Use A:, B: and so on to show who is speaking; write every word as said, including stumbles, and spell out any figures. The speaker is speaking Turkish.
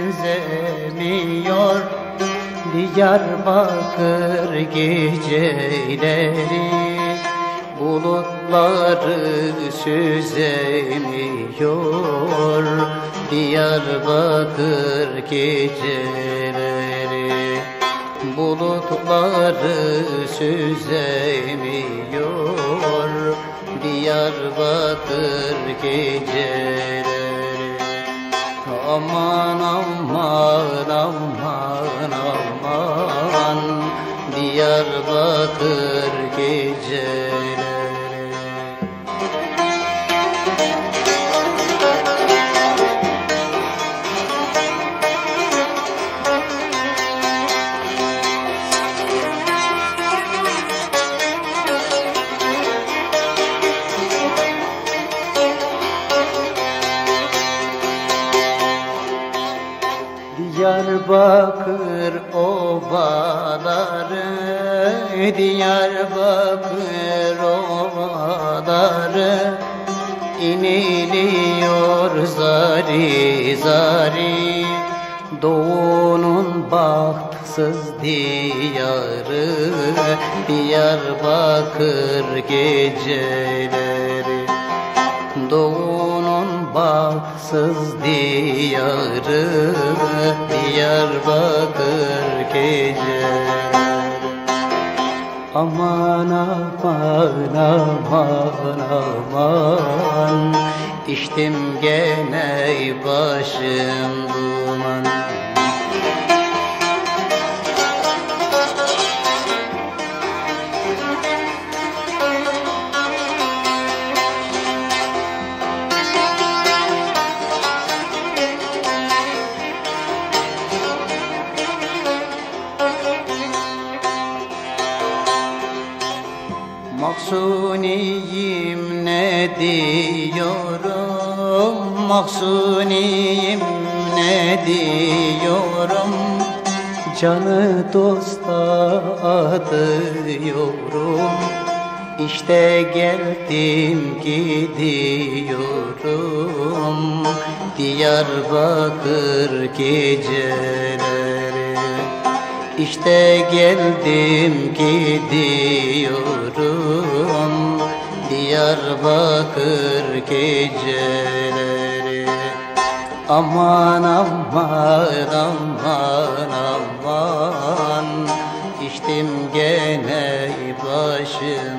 A: benzemiyor Diyarbakır geceleri Bulutları süzemiyor Diyarbakır geceleri Bulutları süzemiyor Diyarbakır geceleri Aman aman aman aman Diyarbakır geceleri Diyarbakır ovaları, Diyarbakır ovaları İniliyor zari zari Doğunun bahtsız diyarı Diyarbakır geceleri Doğunun bahtsız diyarı Diyarbakır geceleri Aman aman aman aman İçtim gene başım duman Mahzuniyim ne diyorum, mahzuniyim ne diyorum Canı dosta adıyorum İşte geldim gidiyorum Diyarbakır geceleri İşte geldim gidiyorum Diyarbakır geceleri Aman aman aman aman İçtim gene başım